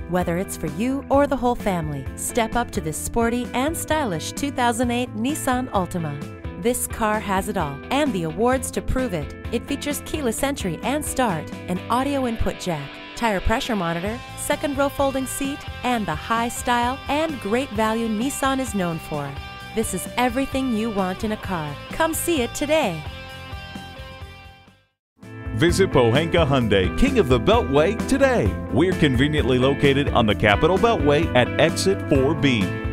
Whether it's for you or the whole family, step up to this sporty and stylish 2008 Nissan Altima. This car has it all, and the awards to prove it. It features keyless entry and start, an audio input jack, tire pressure monitor, second row folding seat, and the high style and great value Nissan is known for. This is everything you want in a car. Come see it today. Visit Pohanka Hyundai, King of the Beltway, today. We're conveniently located on the Capitol Beltway at Exit 4B.